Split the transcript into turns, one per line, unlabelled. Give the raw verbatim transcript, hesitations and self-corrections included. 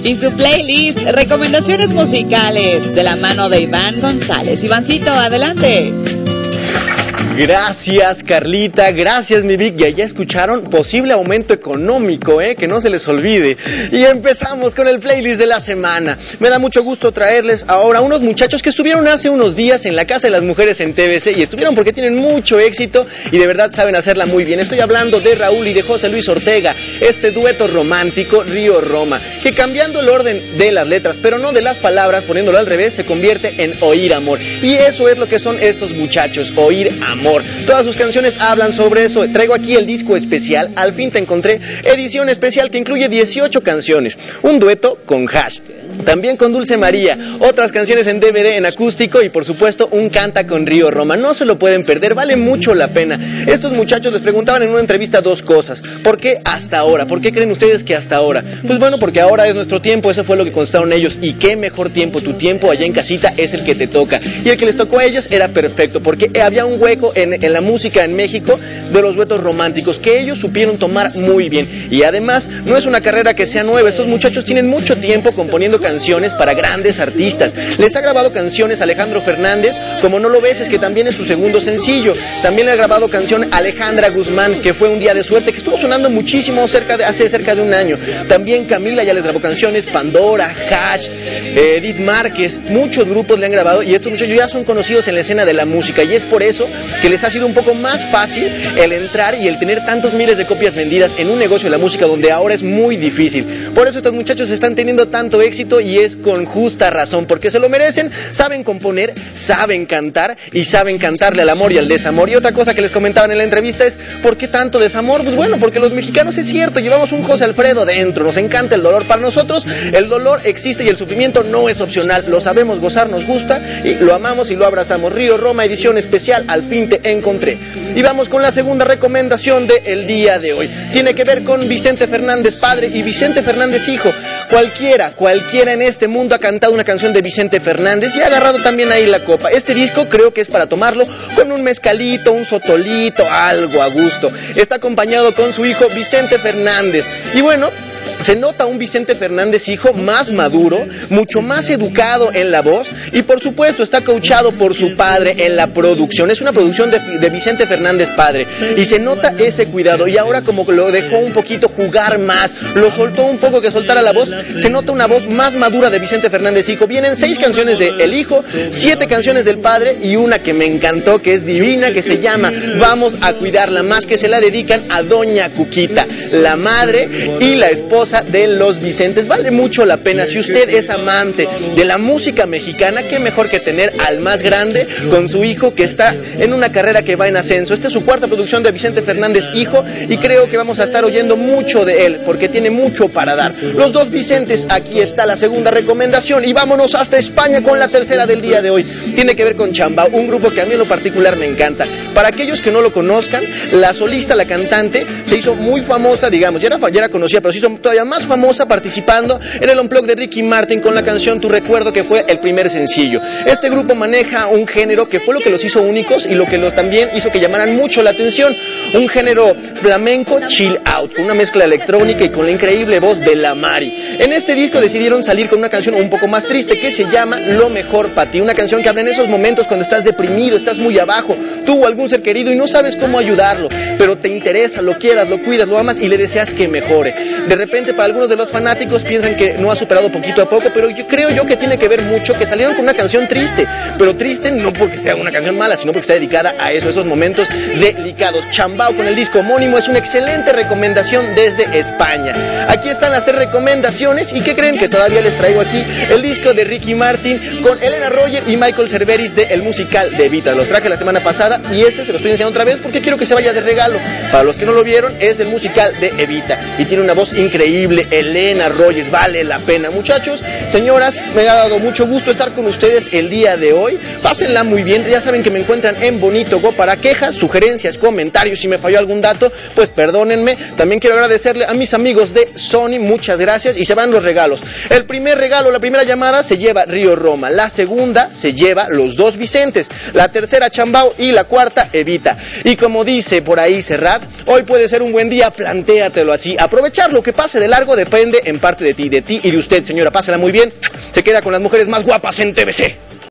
y su playlist Recomendaciones Musicales de la mano de Iván González. Ivancito, adelante.
Gracias, Carlita, gracias, mi Vic. Ya escucharon, posible aumento económico, eh, que no se les olvide. Y empezamos con el playlist de la semana. Me da mucho gusto traerles ahora unos muchachos que estuvieron hace unos días en la Casa de las Mujeres en T V C, y estuvieron porque tienen mucho éxito y de verdad saben hacerla muy bien. Estoy hablando de Raúl y de José Luis Ortega, este dueto romántico Río Roma, que cambiando el orden de las letras, pero no de las palabras, poniéndolo al revés, se convierte en Oír Amor. Y eso es lo que son estos muchachos, Oír Amor. Todas sus canciones hablan sobre eso. Traigo aquí el disco especial, Al fin te encontré, edición especial que incluye dieciocho canciones, un dueto con Hash, también con Dulce María, otras canciones en D V D en acústico y por supuesto un canta con Río Roma. No se lo pueden perder, vale mucho la pena. Estos muchachos les preguntaban en una entrevista dos cosas. ¿Por qué hasta ahora? ¿Por qué creen ustedes que hasta ahora? Pues bueno, porque ahora es nuestro tiempo, eso fue lo que contestaron ellos. Y qué mejor tiempo, tu tiempo allá en casita es el que te toca. Y el que les tocó a ellos era perfecto, porque había un hueco en, en la música en México de los duetos románticos que ellos supieron tomar muy bien. Y además no es una carrera que sea nueva, estos muchachos tienen mucho tiempo componiendo canciones para grandes artistas. Les ha grabado canciones Alejandro Fernández, como No lo ves, es que también es su segundo sencillo. También le ha grabado canción Alejandra Guzmán, que fue Un día de suerte, que estuvo sonando muchísimo cerca de, hace cerca de un año. También Camila ya les grabó canciones, Pandora, Hash, eh, Edith Márquez, muchos grupos le han grabado y estos muchachos ya son conocidos en la escena de la música, y es por eso que les ha sido un poco más fácil el entrar y el tener tantos miles de copias vendidas en un negocio de la música donde ahora es muy difícil. Por eso estos muchachos están teniendo tanto éxito y es con justa razón, porque se lo merecen, saben componer, saben cantar y saben cantarle al amor y al desamor. Y otra cosa que les comentaban en la entrevista es, ¿por qué tanto desamor? Pues bueno, porque los mexicanos es cierto, llevamos un José Alfredo dentro, nos encanta el dolor. Para nosotros el dolor existe y el sufrimiento no es opcional, lo sabemos gozar, nos gusta y lo amamos y lo abrazamos. Río Roma, edición especial, Al fin te encontré. Y vamos con la segunda recomendación del día de hoy. Tiene que ver con Vicente Fernández padre y Vicente Fernández hijo. Cualquiera, cualquiera en este mundo ha cantado una canción de Vicente Fernández y ha agarrado también ahí la copa. Este disco creo que es para tomarlo con un mezcalito, un sotolito, algo a gusto. Está acompañado con su hijo Vicente Fernández. Y bueno, se nota un Vicente Fernández hijo más maduro, mucho más educado en la voz y por supuesto está coachado por su padre en la producción. Es una producción de, de Vicente Fernández padre y se nota ese cuidado, y ahora como lo dejó un poquito jugar más, lo soltó un poco que soltara la voz, se nota una voz más madura de Vicente Fernández hijo. Vienen seis canciones de El hijo, siete canciones del padre y una que me encantó, que es divina, que se llama Vamos a cuidarla más, que se la dedican a Doña Cuquita, la madre y la esposa de los Vicentes. Vale mucho la pena. Si usted es amante de la música mexicana, qué mejor que tener al más grande con su hijo, que está en una carrera que va en ascenso. Esta es su cuarta producción de Vicente Fernández hijo y creo que vamos a estar oyendo mucho de él porque tiene mucho para dar. Los dos Vicentes, aquí está la segunda recomendación y vámonos hasta España con la tercera del día de hoy. Tiene que ver con Chambao, un grupo que a mí en lo particular me encanta. Para aquellos que no lo conozcan, la solista, la cantante, se hizo muy famosa, digamos, ya era, ya era conocida, pero se hizo todavía más famosa participando en el Unplugged de Ricky Martin con la canción Tu Recuerdo, que fue el primer sencillo. Este grupo maneja un género que fue lo que los hizo únicos y lo que los también hizo que llamaran mucho la atención, un género flamenco chill out, con una mezcla electrónica y con la increíble voz de La Mari. En este disco decidieron salir con una canción un poco más triste que se llama Lo Mejor para Ti, una canción que habla en esos momentos cuando estás deprimido, estás muy abajo, tú o algún ser querido y no sabes cómo ayudarlo, pero te interesa, lo quieras, lo cuidas, lo amas y le deseas que mejore. De repente para algunos de los fanáticos piensan que no ha superado poquito a poco, pero yo creo yo que tiene que ver mucho que salieron con una canción triste, pero triste no porque sea una canción mala, sino porque está dedicada a eso, esos momentos delicados. Chambao con el disco homónimo es una excelente recomendación desde España. Aquí están las tres recomendaciones y ¿qué creen? Que todavía les traigo aquí el disco de Ricky Martin con Elena Roger y Michael Cerveris de el musical de Evita. Los traje la semana pasada y este se lo estoy enseñando otra vez porque quiero que se vaya de regalo. Para los que no lo vieron, es del musical de Evita y tiene una voz increíble. Elena Rogers, vale la pena. Muchachos, señoras, me ha dado mucho gusto estar con ustedes el día de hoy. Pásenla muy bien, ya saben que me encuentran en Bonito Go para quejas, sugerencias, comentarios. Si me falló algún dato, pues perdónenme. También quiero agradecerle a mis amigos de Sony, muchas gracias, y se van los regalos. El primer regalo, la primera llamada se lleva Río Roma, la segunda se lleva Los Dos Vicentes, la tercera Chambao y la la cuarta, evita. Y como dice por ahí Serrat, hoy puede ser un buen día, plantéatelo así. Aprovechar lo que pase de largo depende en parte de ti, de ti y de usted, señora. Pásala muy bien. Se queda con las mujeres más guapas en T V C.